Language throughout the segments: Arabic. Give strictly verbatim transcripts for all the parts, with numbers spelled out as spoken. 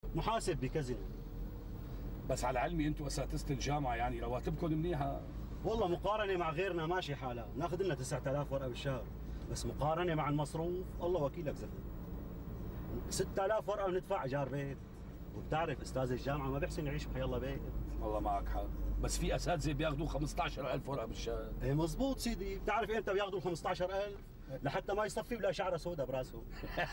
محاسب بكازينو. بس على علمي انتم اساتذه الجامعه يعني رواتبكم منيحه. والله مقارنه مع غيرنا ماشي حالها، ناخذ لنا تسعة آلاف ورقه بالشهر، بس مقارنه مع المصروف الله وكيلك زفت. ستة آلاف ورقه بندفع ايجار بيت، وبتعرف استاذ الجامعه ما بيحسن يعيش بحي الله بيت. والله معك حق، بس في اساتذه بياخذوا خمسة عشر ألف ورقه بالشهر. ايه مزبوط سيدي، بتعرف امتى بياخذوا خمسة عشر ألف؟ لحتى ما يصفي ولا شعره سوداء براسه.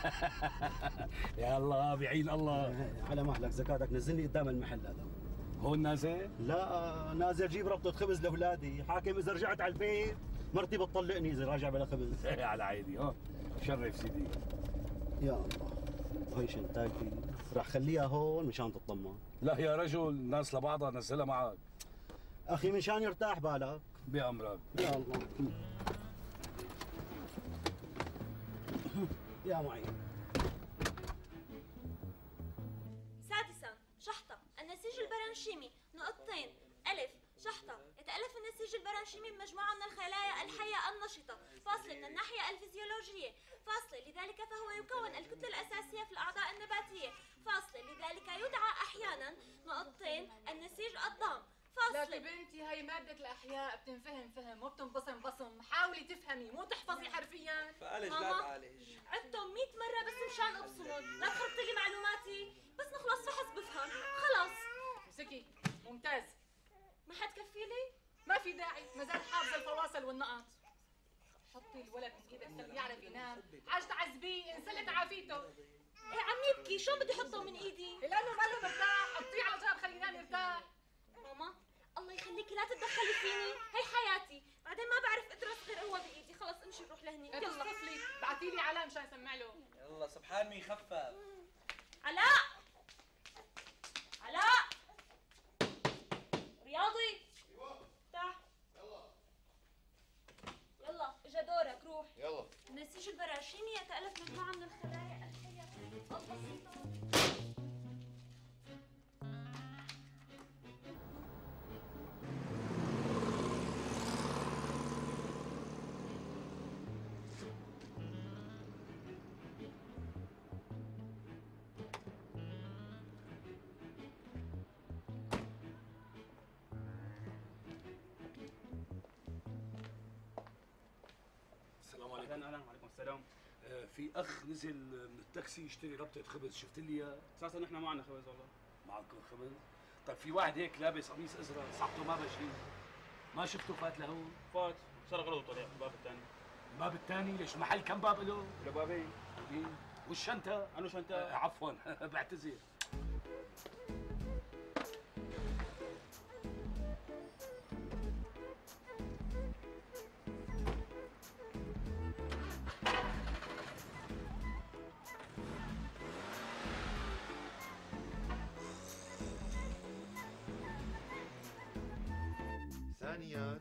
يا الله بعين الله. على مهلك زكاتك، نزلني قدام المحل هذا. هون نازل؟ لا نازل جيب ربطة خبز لاولادي، حاكم اذا رجعت على البيت مرتي بتطلقني اذا راجع بلا خبز. على عيني. ها شرف سيدي. يا الله هي شنطتي راح خليها هون مشان تطمن. لا يا رجل، الناس لبعضها نزلها معك. اخي مشان يرتاح بالك. بأمرك. يا الله. يا معين. سادسا شحطة النسيج البرانشيمي نقطتين. ألف شحطة يتألف النسيج البرانشيمي بمجموعة من الخلايا الحية النشطة فاصلة من الناحية الفيزيولوجية فاصلة، لذلك فهو يكون الكتلة الأساسية في الأعضاء النباتية فاصلة، لذلك يدعى أحيانا نقطتين النسيج الضام فاصلة. لا بنتي هي مادة الأحياء بتنفهم فهم وبتنبصم بصم، حاولي تفهمي مو تحفظي حرفيا. فعالج لا تعالج. عدتهم مية مرة بس مشان أبصمهم، لا تخربطي لي معلوماتي، بس نخلص فحص بفهم، خلص. امسكي ممتاز. ما حد كفيلي؟ ما في داعي، ما زال حافظة الفواصل والنقط. حطي الولد بإيدك خليه يعرف ينام، عاج تعذبيه انسلت عافيته. ايه عم يبكي، شلون بدي احطه من ايدي؟ لأنه ما له مرتاح، حطيه على جنب خليه ينام يرتاح. ماما الله يخليكي لا تتدخلي فيني، هي حياتي، بعدين ما بعرف ادرس غير هو بايدي، خلص امشي نروح لهني. يلا طفلي بعتي لي علاء مشان اسمع له. يلا سبحان مين خفف. علاء علاء رياضي. ايوه افتح. يلا يلا اجا دورك روح. يلا. النسيج البراشيمي يتألف مجموعة من الخلايا الحية البسيطة. السلام عليكم. اهلا اهلا وعليكم السلام. آه في اخ نزل من التاكسي يشتري ربطه خبز، شفت لي اياه؟ اساسا نحن ما عندنا خبز والله. معكم خبز؟ طيب في واحد هيك لابس قميص ازرق صحته ما بشير، ما شفته فات لهون؟ فات سرق غلط وطلع الباب الثاني. الباب الثاني؟ ليش المحل كم باب له؟ له بابين. والشنطه؟ عنده شنطه. آه عفوا بعتذر. ثانيا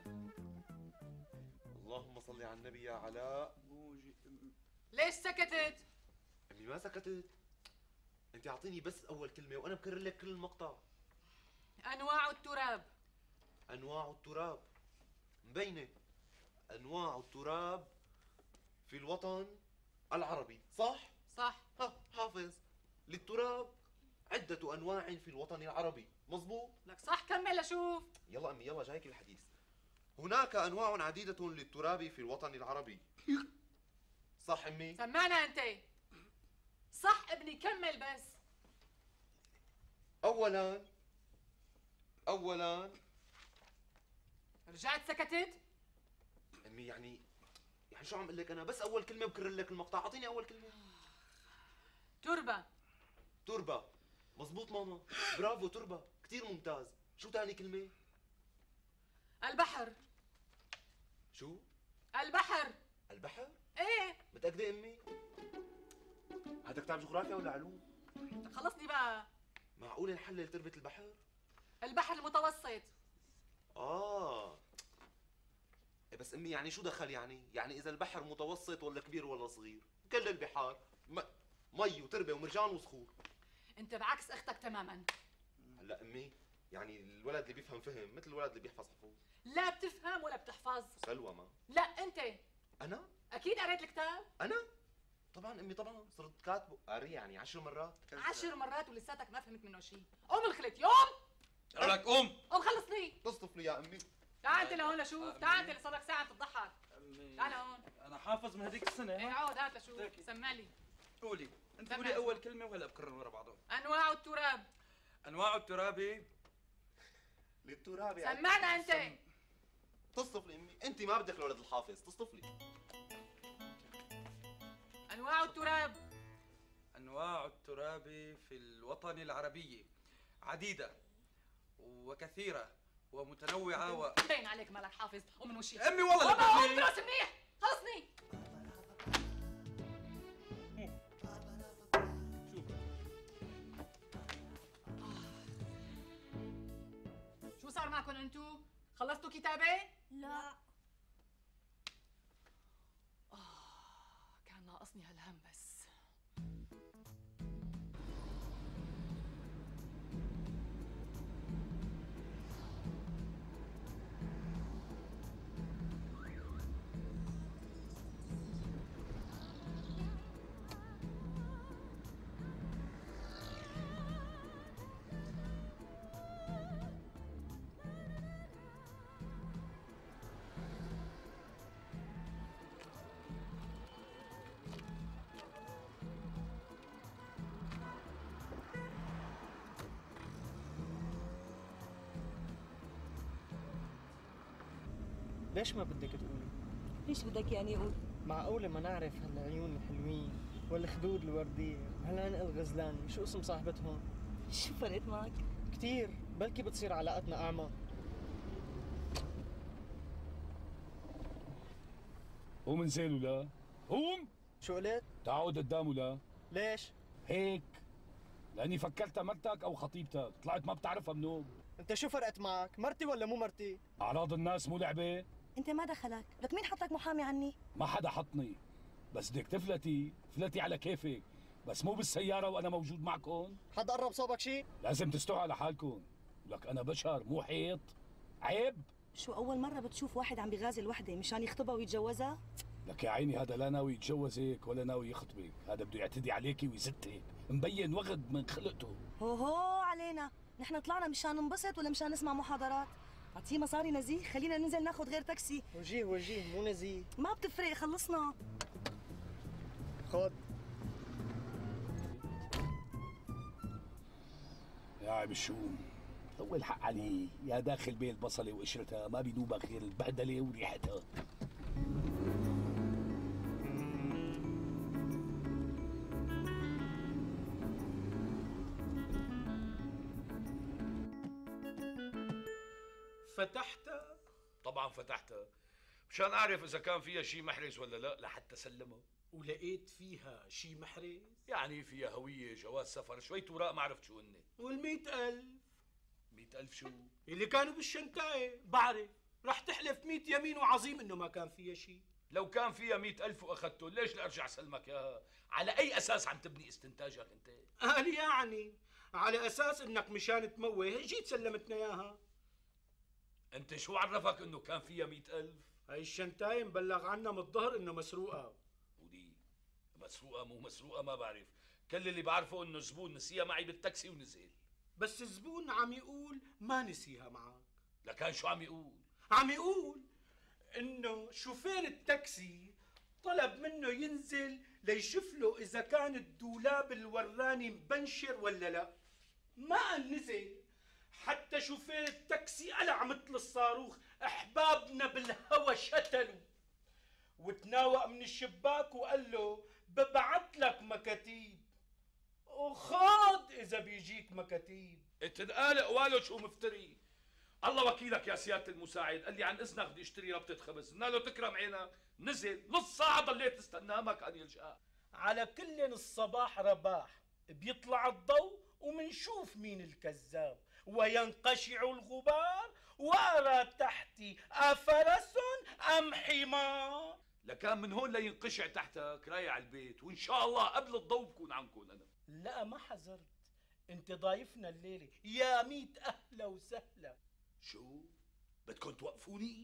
اللهم صل على النبي يا علاء. ليش سكتت؟ امي ما سكتت، انت اعطيني بس اول كلمه وانا بكرر لك كل المقطع. انواع التراب. انواع التراب مبينه. انواع التراب في الوطن العربي، صح؟ صح. ها حافظ. للتراب عدة أنواع في الوطن العربي، مظبوط؟ لك صح كمل لشوف. يلا أمي يلا جايك الحديث. هناك أنواع عديدة للتراب في الوطن العربي. صح أمي؟ سمعنا أنت. صح ابني كمل بس. أولاً أولاً رجعت سكتت؟ أمي يعني يعني شو عم أقول لك أنا؟ بس أول كلمة بكرر لك المقطع، أعطيني أول كلمة. تربة. تربة، مظبوط ماما، برافو تربة، كثير ممتاز. شو ثاني كلمة؟ البحر. شو؟ البحر. البحر؟ ايه. متأكدة أمي؟ هذا كتاب جغرافيا ولا علوم؟ خلصني بقى. معقول نحلل تربة البحر؟ البحر المتوسط. آه إيه بس أمي يعني شو دخل يعني؟ يعني إذا البحر متوسط ولا كبير ولا صغير؟ كل البحار م... مي وتربة ومرجان وصخور. أنت بعكس أختك تماماً. هلا أمي يعني الولد اللي بيفهم فهم مثل الولد اللي بيحفظ حفظ. لا بتفهم ولا بتحفظ. سلوى ما. لا أنت. أنا؟ أكيد قريت الكتاب. أنا؟ طبعا امي طبعا صرت كاتبه قاري يعني عشر مرات. عشر مرات ولساتك ما فهمت منه شيء. قوم الخلت يوم. قال لك قوم. قوم خلصني. تصطفلي يا امي. تعال انت لهون لشوف، تعال انت صار لك ساعة تضحك. تعال هون. انا حافظ من هذيك السنه. ايه عود هات لشوف، سمع لي. قولي انت قولي اول كلمه وهلا بكرر ورا بعضهم. انواع التراب. انواع التراب. للتراب سمعنا انت. تصطفلي امي، انت ما بدك لولد الحافظ، تصطفلي. انواع التراب. انواع التراب في الوطن العربي عديده وكثيره ومتنوعه و باين عليك مالك حافظ ومن وشي. امي والله لا بابا تدري. راس منيح، خلصني. شو صار معكم انتو؟ خلصتوا كتابة؟ لا. آه كان ناقصني هالهم بس. ليش ما بدك تقولي؟ ليش بدك يعني اقول؟ معقولة ما نعرف هالعيون الحلوين والخدود الوردية وهالعنق الغزلاني شو اسم صاحبتهم؟ شو فرقت معك؟ كتير، بلكي بتصير علاقتنا أعمق. قوم انزل ولا قوم. شو قلت؟ تعود قدام ولا ليش؟ هيك لاني فكرتها مرتك او خطيبتك، طلعت ما بتعرفها منوم. انت شو فرقت معك؟ مرتي ولا مو مرتي؟ اعراض الناس مو لعبه. انت ما دخلك، لك مين حطك محامي عني؟ ما حدا حطني، بس بدك تفلتي فلتي على كيفك، بس مو بالسياره وانا موجود معكم. حد قرب صوبك شيء؟ لازم تستوعوا على حالكم، لك انا بشر مو حيط. عيب. شو اول مرة بتشوف واحد عم بيغازل وحدة مشان يخطبها ويتجوزها؟ لك يا عيني هذا لا ناوي يتجوزك ولا ناوي يخطبك، هذا بده يعتدي عليكي ويزتك، مبين وغد من خلقته. هو هو علينا، نحن طلعنا مشان ننبسط ولا مشان نسمع محاضرات؟ اعطيه مصاري نزيه، خلينا ننزل ناخذ غير تاكسي. وجيه وجيه مو نزيه. ما بتفرق، خلصنا. خد. يا عيب الشوم، طول حق عليه، يا داخل بين البصلة وقشرتها ما بيدوبها غير البهدلة وريحتها. فتحتها؟ طبعا فتحتها مشان اعرف اذا كان فيها شيء محرز ولا لا لحتى سلمها. ولقيت فيها شي محرز؟ يعني فيها هوية، جواز سفر، شوية اوراق ما عرفت شو هن. والمئة ألف؟ مئة ألف شو؟ اللي كانوا بالشنطاية، بعرف، رح تحلف مئة يمين وعظيم انه ما كان فيها شي. لو كان فيها مئة ألف واخذته، ليش لارجع سلمك اياها؟ على أي أساس عم تبني استنتاجك أنت؟ قال يعني على أساس إنك مشان تموه جيت سلمتنا إياها. أنت شو عرفك إنه كان فيها مئة ألف؟ هاي الشنطاية مبلغ عنا من الظهر إنه مسروقة. ودي مسروقة مو مسروقة ما بعرف، كل اللي بعرفه إنه زبون نسيها معي بالتاكسي ونزل. بس الزبون عم يقول ما نسيها معك. لكان شو عم يقول؟ عم يقول إنه شوفير التاكسي طلب منه ينزل ليشوف له إذا كان الدولاب الوراني مبنشر ولا لا. ما نزل، حتى شوفير التاكسي قلع مثل الصاروخ، احبابنا بالهوى شتلوا، وتناوق من الشباك وقال له ببعت لك مكاتيب، وخاض اذا بيجيك مكاتيب. اتنقالق وقالوا شو مفتري. الله وكيلك يا سيادة المساعد، قال لي عن اذنك بدي اشتري ربطة خبز، قلنا له تكرم عينك، نزل نص ساعة ضليت استناه ما كان يلجأ. على كل الصباح رباح، بيطلع الضوء ومنشوف مين الكذاب، وينقشع الغبار وأرى تحتي أفرس أم حمار. لكان من هون لينقشع تحتك رايح على البيت، وإن شاء الله قبل الضوء بكون عنكم أنا. لا ما حذرت، أنت ضايفنا الليلة، يا ميت أهلا وسهلا. شو؟ بدكم توقفوني؟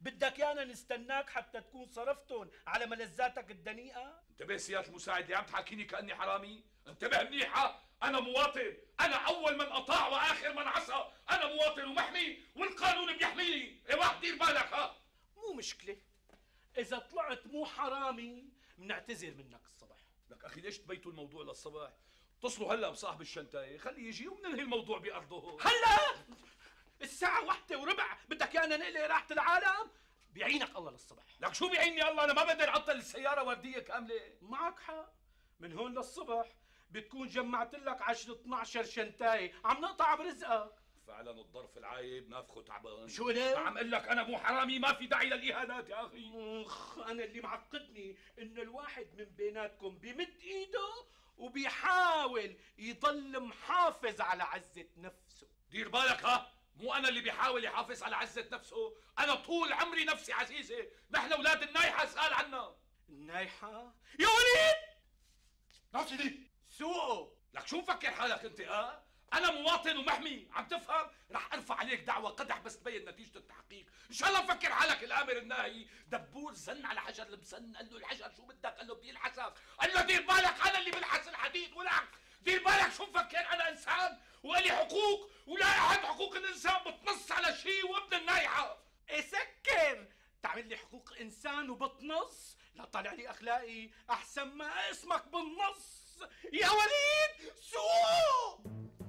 بدك يانا نستناك حتى تكون صرفتهم على ملذاتك الدنيئة؟ انتبه سيادة المساعد اللي عم تحاكيني كأني حرامي. انتبه منيحة، أنا مواطن، أنا أول من أطاع وآخر من عصى، أنا مواطن ومحمي والقانون بيحميني، اوعى دير بالك. ها مو مشكلة، إذا طلعت مو حرامي بنعتذر منك الصبح. لك أخي ليش تبيتوا الموضوع للصبح؟ اتصلوا هلا بصاحب الشنتاية، خليه يجي وبننهي الموضوع بأرضه. هلا الساعة واحدة وربع بدك يانا نقلي راحة العالم؟ بيعينك الله للصبح. لك شو بيعيني الله؟ أنا ما بقدر أعطل السيارة وردية كاملة. معك حق، من هون للصبح بتكون جمعت لك عشرة اثنعش شنتاية عم نقطع برزقك. فعلا الظرف العايب نافخه تعبان. شو قلت؟ عم اقول لك انا مو حرامي، ما في داعي للاهانات يا اخي. اخ انا اللي معقدني انه الواحد من بيناتكم بيمد ايده وبيحاول يضل محافظ على عزة نفسه. دير بالك ها، مو انا اللي بيحاول يحافظ على عزة نفسه، انا طول عمري نفسي عزيزة، نحن اولاد النايحة سأل عنا. النايحة؟ يا وليد ناصي دي سوقه. لك شو مفكر حالك انت؟ ها انا مواطن ومحمي، عم تفهم؟ رح ارفع عليك دعوة قدح بس تبين نتيجة التحقيق. ان شاء الله مفكر حالك الامر الناهي. دبور زن على حجر المسن، قال له الحجر شو بدك؟ قال له بدي الحسك، قال له دير بالك انا اللي بلحس الحديد. ولك دير بالك شو مفكر انا انسان والي حقوق، ولا احد حقوق الانسان بتنص على شيء وابن النايحة. اسكر تعمل لي حقوق انسان وبتنص؟ لا طالع لي اخلاقي احسن ما اسمك بالنص. يا وليد سوق.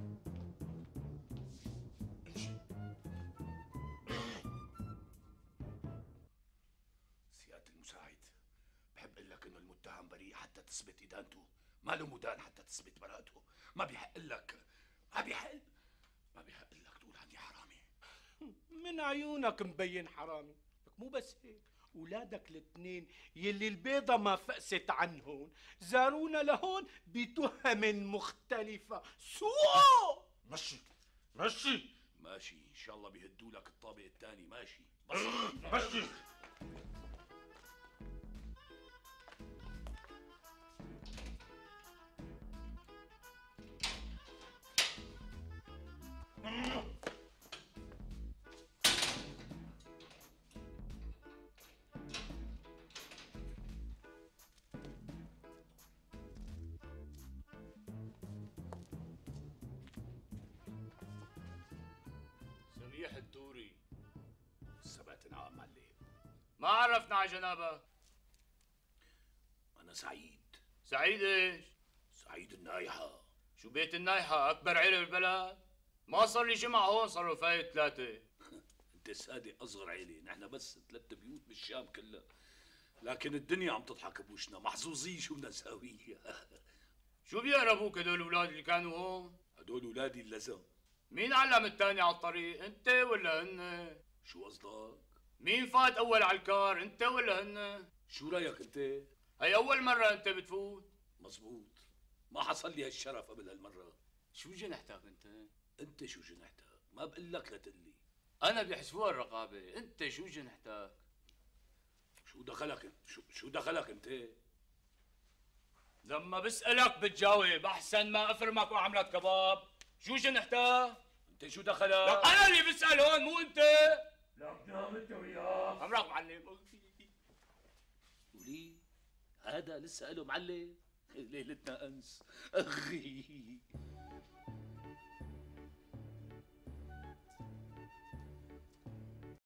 سيادة المساعد، بحب اقول لك انه المتهم بريء حتى تثبت ادانته، ما له مدان حتى تثبت براءته. ما بيحق لك، ما بيحق ما بيحق لك تقول عني حرامي. من عيونك مبين حرامي. لك مو بس هيك، اولادك الاثنين يلي البيضة ما فقست عنهم زارونا لهون بتهم مختلفة. سوق. مشي مشي ماشي، ان شاء الله بيهدوا لك الطابق الثاني. ماشي بس مشي. سميح الدوري. سبعة نعم معلم. ما عرفنا على جنابك. أنا سعيد. سعيد ايش؟ سعيد النايحة. شو بيت النايحة أكبر عيلة بالبلد؟ ما صار لي جمعة هون صاروا فايت ثلاثة. أنت صادق، أصغر عيلة، نحن بس ثلاث بيوت بالشام كلها، لكن الدنيا عم تضحك بوشنا، محظوظين شو بدنا نساوي. شو بيقربوك هدول الأولاد اللي كانوا هون؟ هدول أولادي اللزم. مين علم الثاني على الطريق؟ أنت ولا هن؟ شو قصدك؟ مين فات أول على الكار؟ أنت ولا هن؟ شو رأيك أنت؟ هي أول مرة أنت بتفوت؟ مزبوط، ما حصل لي هالشرف قبل هالمرة. شو جنحتك أنت؟ أنت شو جنحتك؟ ما بقول لك لتقلي. أنا بيحسبوها الرقابة، أنت شو جنحتك؟ شو دخلك شو شو دخلك أنت؟ لما بسألك بتجاوب، أحسن ما أفرمك وعملت كباب. شو جنحتك؟ أنت شو دخلك؟ لك أنا اللي بسأل هون مو أنت. لك نام أنت وياه. عمرك معلم. ولي هذا لسه قاله معلم. ليلتنا أنس أخي.